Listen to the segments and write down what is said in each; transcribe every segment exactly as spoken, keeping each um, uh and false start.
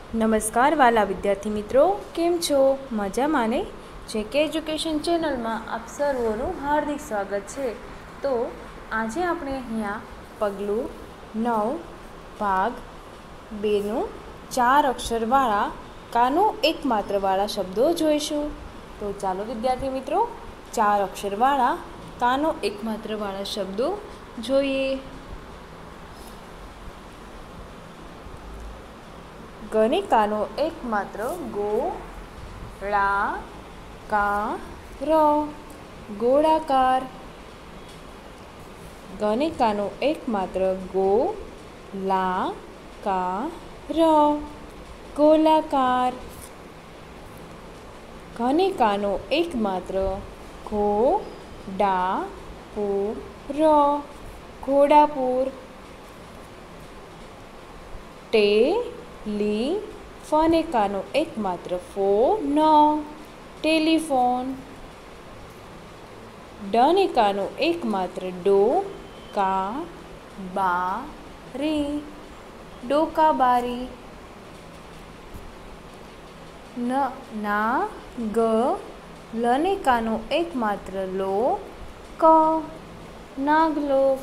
નમસ્કાર વાલા વિદ્યાર્થી મિત્રો, કેમ છો? મજામાં ને? જેકે એજ્યુકેશન ચેનલમાં આપ સર્વોનું હાર્દિક સ્વાગત છે. તો આજે આપણે અહીંયા પગલું નવ ભાગ બેનું ચાર અક્ષરવાળા કાનો એકમાત્રવાળા શબ્દો જોઈશું. તો ચાલો વિદ્યાર્થી મિત્રો, ચાર અક્ષરવાળા કાનો એકમાત્રવાળા શબ્દો જોઈએ. ગણિકાનો એકમાત્ર ગો ળા કા ર ગોળાકાર. ગણિકાનો એકમાત્ર ગો લા કા ર ગોલાકાર. ગણિકાનો એકમાત્ર ઘો ડા પૂ ર ઘોડાપુર. ટે લી ફનેકાનો એકમાત્ર ફો ન ટેલિફોન. ડનેકાનો એકમાત્ર ડો કા બા રી ડોકાબારી. ન ના ગ લનેકાનો એકમાત્ર લો ક નાગલોક.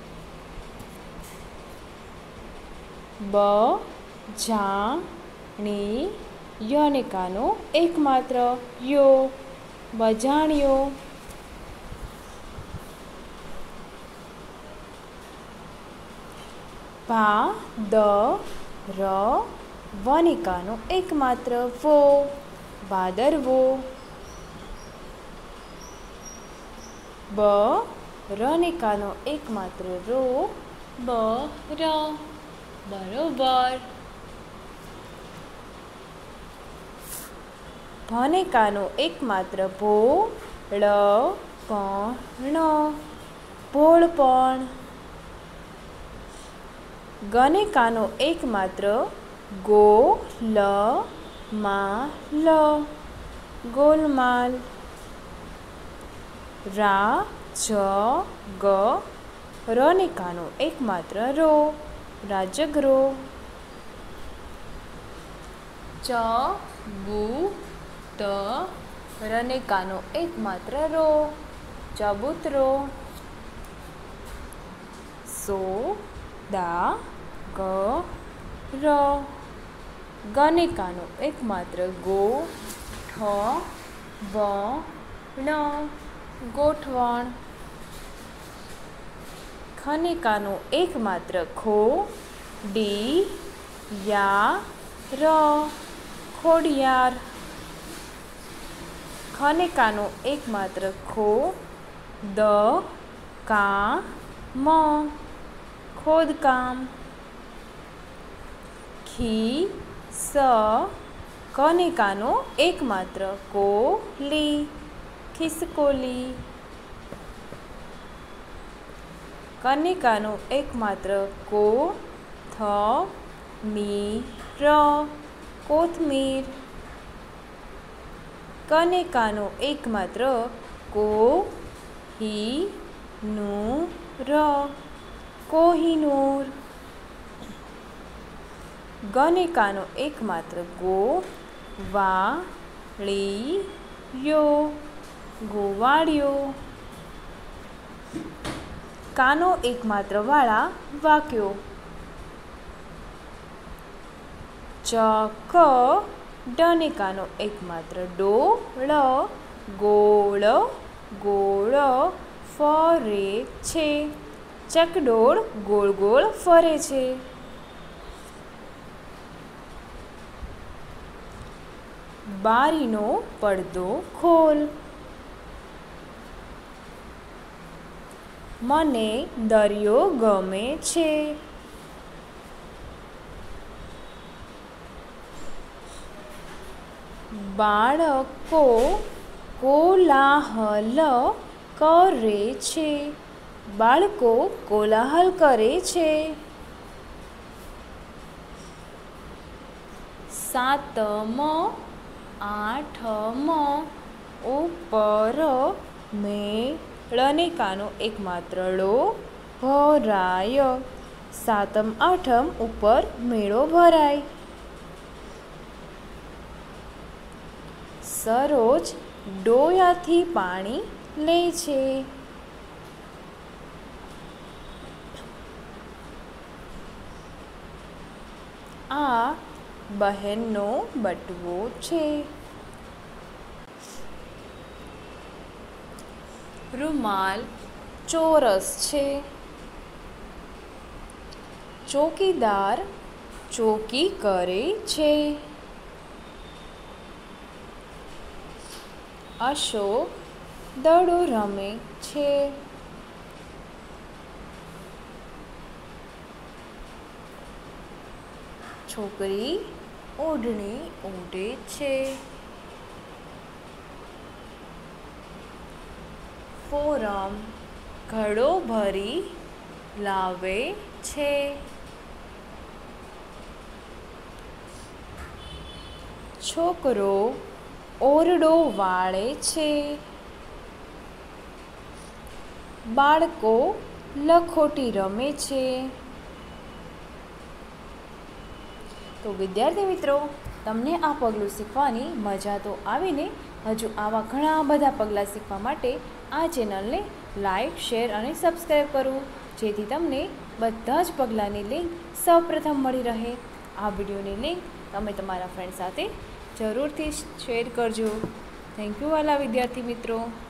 બ જા ણી યનેકાનો એકમાત્ર યો બજાણ્યો. ભા દ ર વનિકાનો એકમાત્ર વો ભાદરવો. બ રનિકાનો એકમાત્ર રો બ ર બરોબર. ભનેકાનો એકમાત્ર ભો ળ પણ ભોળપણ. ગનેકાનો એકમાત્ર ગો લ મા લ ગોલમાલ. રા જ ગ રનિકાનો એકમાત્ર રો રાજગરો. ચ બુ ત રનિકાનો એકમાત્ર રો ચબૂતરો. સો દા ગ ર ગણિકાનો એકમાત્ર ગો ઠ વ ણ ગોઠવણ. ખનિકાનો એકમાત્ર ખો ડી યા ર ખોડિયાર. ખનિકાનો એકમાત્ર ખો દ કા મ ખોદકામ. ખી સ કનિકાનો એકમાત્ર કો લી ખિસકોલી. કનિકાનો એકમાત્ર કો થ મી ર કોથમીર. કનિકાનો એકમાત્ર કો હી નું ર કોહિનૂર. ગણિકાનો એકમાત્ર ગો વા ળી યો ગોવાળિયો. કાનો એકમાત્ર વાળા વાક્યો. ચ ક ડનિકાનો એકમાત્ર ડો ળ ગોળ ગોળ ફરે છે. ચકડોળ ગોળ ગોળ ફરે છે. બારીનો પડદો ખોલ. મને દરિયો ગમે છે. બાળકો કોલાહલ કરે છે. બાળકો કોલાહલ કરે છે. સાતમ આઠમ ઉપર મેળનિકાનો એકમાત્ર ળો ભરાય. સાતમ આઠમ ઉપર મેળો ભરાય. સરોજ ડોયાથી પાણી લે છે. આ બહેનનો બટવો છે. રૂમાલ ચોરસ છે. ચોકીદાર ચોકી કરે છે. અશોક દડો રમે છે. છોકરી ઓઢણી ઓઢે છે. ફોરમ ઘડો ભરી લાવે છે. છોકરો ઓરડો વાળે છે. બાળકો લખોટી રમે છે. તો વિદ્યાર્થી મિત્રો, તમને આ પગલું શીખવાની મજા તો આવીને. હજુ આવા ઘણા બધા પગલાં શીખવા માટે આ ચેનલને લાઈક, શેર અને સબસ્ક્રાઈબ કરવું, જેથી તમને બધા જ પગલાંની લિંક સૌપ્રથમ મળી રહે. આ વિડીયોની લિંક તમે તમારા ફ્રેન્ડ સાથે જરૂરથી શેર કરજો. થેન્ક યુ વાલા વિદ્યાર્થી મિત્રો.